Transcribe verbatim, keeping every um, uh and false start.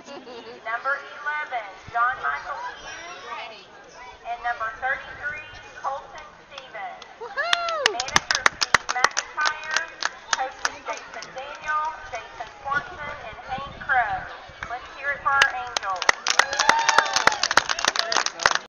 Number eleven, John Michael Hughes. And number thirty-three,